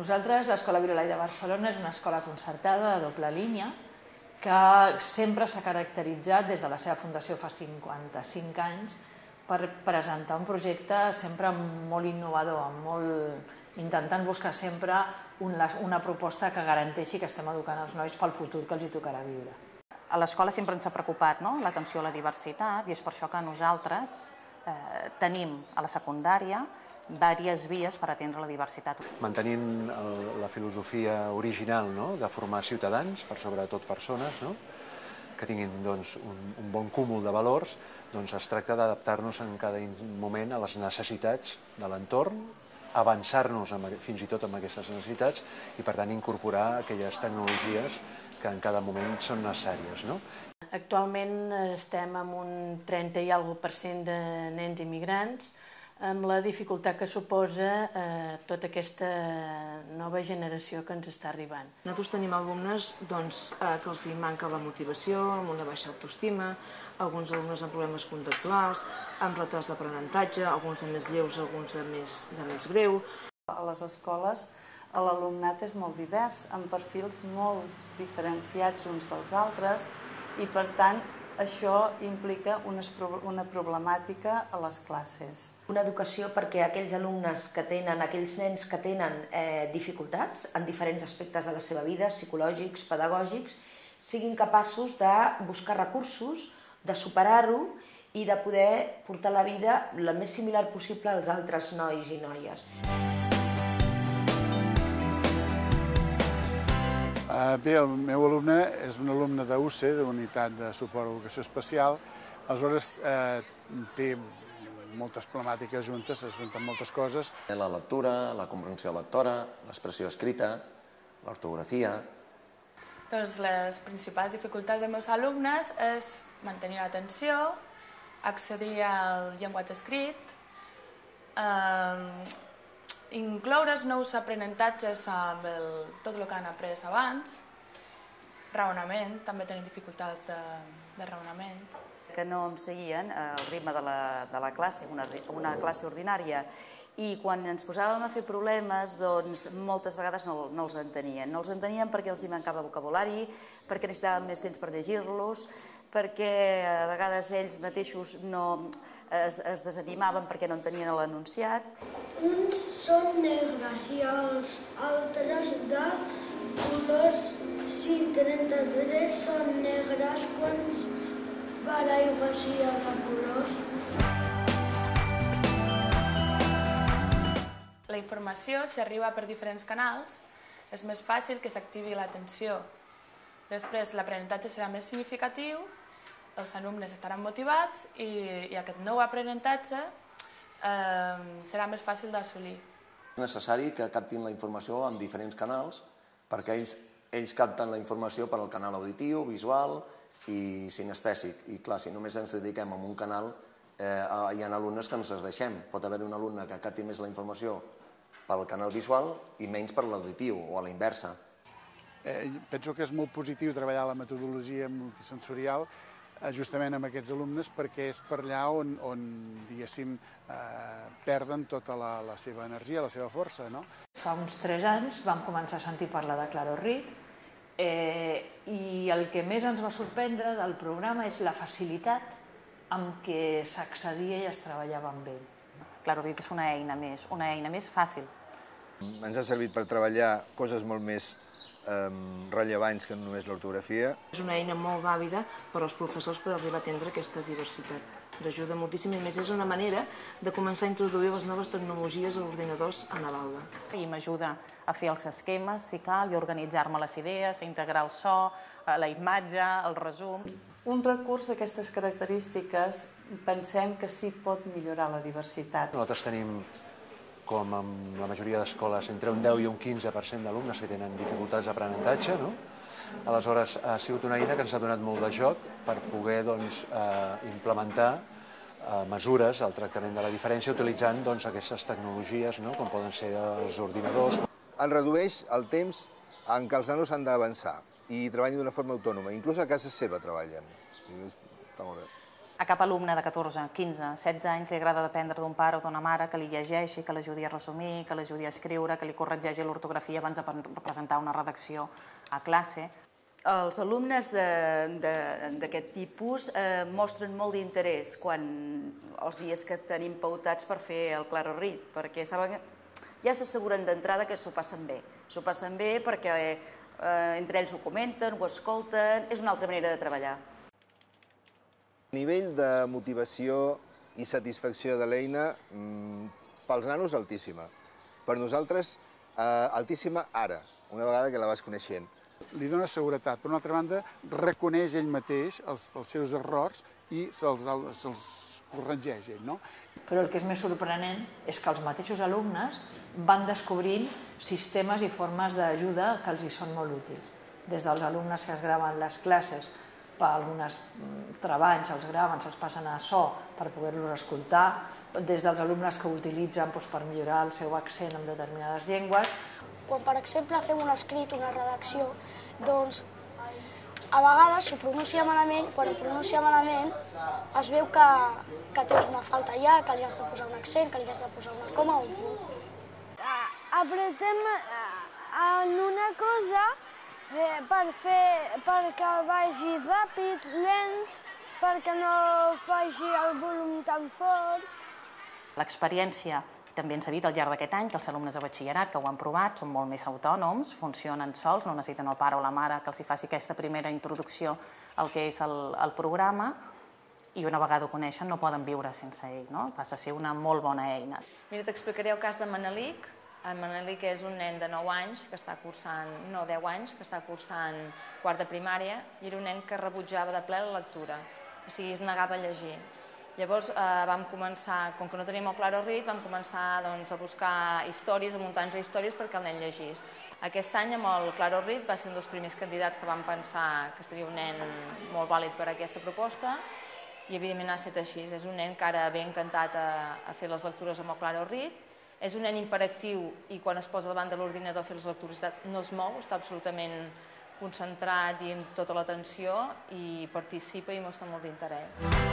Nosaltres, l'Escola Virolai de Barcelona, és una escola concertada de doble línia que sempre s'ha caracteritzat des de la seva fundació fa 55 anys per presentar un projecte sempre molt innovador, intentant buscar sempre una proposta que garanteixi que estem educant els nois pel futur que els hi tocarà viure. A l'escola sempre ens ha preocupat l'atenció a la diversitat i és per això que nosaltres tenim a la secundària diverses vies per atendre la diversitat. Mantenint la filosofia original de formar ciutadans, per sobre tot persones, que tinguin un bon cúmul de valors, es tracta d'adaptar-nos en cada moment a les necessitats de l'entorn, avançar-nos fins i tot amb aquestes necessitats i, per tant, incorporar aquelles tecnologies que en cada moment són necessàries. Actualment estem amb un 30 i alguna % de nens immigrants, amb la dificultat que suposa tota aquesta nova generació que ens està arribant. Nosaltres tenim alumnes que els manca la motivació, amb una baixa autoestima, alguns alumnes amb problemes conductuals, amb retards d'aprenentatge, alguns de més lleus, alguns de més greu. A les escoles l'alumnat és molt divers, amb perfils molt diferenciats uns dels altres i, per tant, això implica una problemàtica a les classes. Una educació perquè aquells alumnes aquells nens que tenen dificultats en diferents aspectes de la seva vida, psicològics, pedagògics, siguin capaços de buscar recursos, de superar-ho i de poder portar la vida el més similar possible als altres nois i noies. Bé, el meu alumne és un alumne d'UCE, d'Unitat de Suport a l'Educació Especial. Aleshores, té moltes problemàtiques juntes, es junten moltes coses. La lectura, la comprensió lectora, l'expressió escrita, l'ortografia. Doncs les principals dificultats dels meus alumnes és mantenir l'atenció, accedir al llenguatge escrit, incloure els nous aprenentatges amb tot el que han après abans, raonament, també tenen dificultats de raonament. Que no em seguien el ritme de la classe, una classe ordinària, i quan ens posàvem a fer problemes, doncs moltes vegades no els entenien. No els entenien perquè els hi mancava vocabulari, perquè necessitaven més temps per llegir-los, perquè a vegades ells mateixos es desanimaven perquè no entenien l'enunciat. Uns són negres i els altres de colors. Si 33 són negres, quants paraigües hi ha de colors? La informació, si arriba per diferents canals, és més fàcil que s'activi l'atenció. Després, l'aprenentatge serà més significatiu, els alumnes estaran motivats i aquest nou aprenentatge serà més fàcil d'assolir. És necessari que captin la informació en diferents canals perquè ells capten la informació per al canal auditiu, visual i cinestèsic. I clar, si només ens dediquem a un canal, hi ha alumnes que ens els deixem. Pot haver un alumne que capti més la informació pel canal visual i menys per l'auditiu o a la inversa. Penso que és molt positiu treballar la metodologia multisensorial justament amb aquests alumnes perquè és per allà on diguéssim, perden tota la seva energia, la seva força. Fa uns 3 anys vam començar a sentir parlar de Claro Rit i el que més ens va sorprendre del programa és la facilitat amb què s'accedia i es treballava amb ell. Claro Rit és una eina més fàcil. Ens ha servit per treballar coses molt més rellevants que només l'ortografia. És una eina molt vàlida per als professors per arribar a atendre aquesta diversitat. Ens ajuda moltíssim i, a més, és una manera de començar a introduir les noves tecnologies a ordinadors a l'aula. I m'ajuda a fer els esquemes, si cal, i organitzar-me les idees, a integrar el so, la imatge, el resum. Un recurs d'aquestes característiques pensem que sí pot millorar la diversitat. Nosaltres tenim, com amb la majoria d'escoles, entre un 10 i un 15% d'alumnes que tenen dificultats d'aprenentatge. Aleshores, ha sigut una eina que ens ha donat molt de joc per poder implementar mesures al tractament de la diferència utilitzant aquestes tecnologies, com poden ser els ordinadors. Es redueix el temps en què els nanos han d'avançar i treballen d'una forma autònoma, inclús a casa seva treballen. Està molt bé. A cap alumne de 14, 15, 16 anys li agrada dependre d'un pare o d'una mare que li llegeixi, que l'ajudi a resumir, que l'ajudi a escriure, que li corregeixi l'ortografia abans de presentar una redacció a classe. Els alumnes d'aquest tipus mostren molt d'interès quan els dies que tenim pautats per fer el Claro Rit, perquè saben que ja s'asseguren d'entrada que s'ho passen bé. S'ho passen bé perquè entre ells ho comenten, ho escolten, és una altra manera de treballar. El nivell de motivació i satisfacció de l'eina pels nanos altíssima. Per nosaltres altíssima ara, una vegada que la vas coneixent. Li dona seguretat. Per una altra banda, reconeix ell mateix els seus errors i se'ls corregeix ell, no? Però el que és més sorprenent és que els mateixos alumnes van descobrint sistemes i formes d'ajuda que els hi són molt útils. Des dels alumnes que es graven les classes per alguns treballs, se'ls graven, se'ls passen a so per poder-los escoltar, des dels alumnes que ho utilitzen per millorar el seu accent en determinades llengües. Quan, per exemple, fem un escrit, una redacció, doncs a vegades s'ho pronuncia malament, quan ho pronuncia malament es veu que tens una falta allà, que li has de posar un accent, que li has de posar una coma o un punt. Apretem en una cosa perquè vagi ràpid, lent, perquè no faci el volum tan fort. L'experiència també ens ha dit al llarg d'aquest any que els alumnes de batxillerat que ho han provat són molt més autònoms, funcionen sols, no necessiten el pare o la mare que els faci aquesta primera introducció al que és el programa i una vegada ho coneixen no poden viure sense ell, no? Passa a ser una molt bona eina. Mira, t'explicaré el cas de Manelic. En Manelic és un nen de 9 anys, que està cursant, no, 10 anys, que està cursant quart de primària, i era un nen que rebutjava de ple la lectura, o sigui, es negava a llegir. Llavors vam començar, com que no teníem el Claro Rit, vam començar a buscar històries, a muntar-nos històries perquè el nen llegís. Aquest any amb el Claro Rit va ser un dels primers candidats que vam pensar que seria un nen molt vàlid per a aquesta proposta i evidentment ha estat així. És un nen que ara ve encantat a fer les lectures amb el Claro Rit. És un nen hiperactiu i quan es posa davant de l'ordinador a fer les lectures no es mou, està absolutament concentrat i amb tota l'atenció i participa i mostra molt d'interès.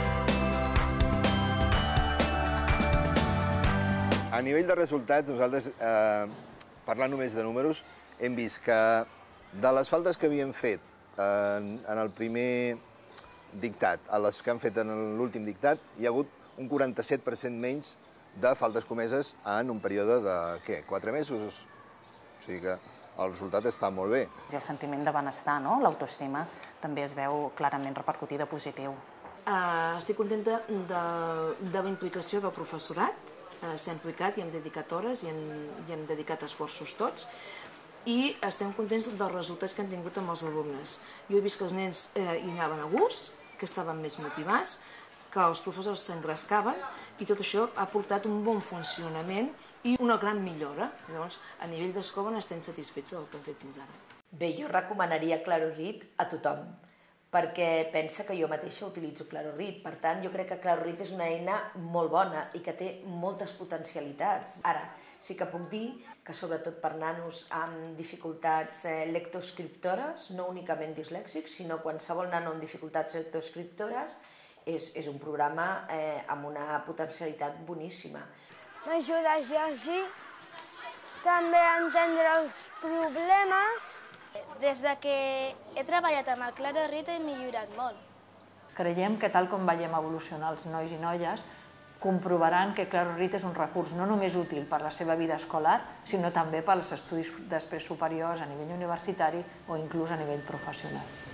A nivell de resultats, nosaltres, parlant només de números, hem vist que de les faltes que havíem fet en el primer dictat a les que han fet en l'últim dictat, hi ha hagut un 47% menys de faltes comeses en un període de, què, 4 mesos? O sigui que el resultat està molt bé. I el sentiment de benestar, l'autoestima, també es veu clarament repercutida positiu. Estic contenta de la implicació del professorat. S'ha implicat i hem dedicat hores i hem dedicat esforços tots. I estem contents dels resultats que han tingut amb els alumnes. Jo he vist que els nens hi anaven a gust, que estaven més motivats, que els professors s'engrescaven i tot això ha portat un bon funcionament i una gran millora. Llavors, a nivell d'escola n'estem satisfets del que hem fet fins ara. Bé, jo recomanaria Claro Rit a tothom, perquè pensa que jo mateixa utilitzo Claro Rit. Per tant, jo crec que Claro Rit és una eina molt bona i que té moltes potencialitats. Ara, sí que puc dir que sobretot per nanos amb dificultats lectoescriptores, no únicament dislèxics, sinó qualsevol nano amb dificultats lectoescriptores, és un programa amb una potencialitat boníssima. M'ajuda a llegir, també a entendre els problemes. Des que he treballat amb el Claro Rit he millorat molt. Creiem que tal com veiem evolucionar els nois i noies, comprovaran que Claro Rit és un recurs no només útil per a la seva vida escolar, sinó també per als estudis després superiors a nivell universitari o inclús a nivell professional.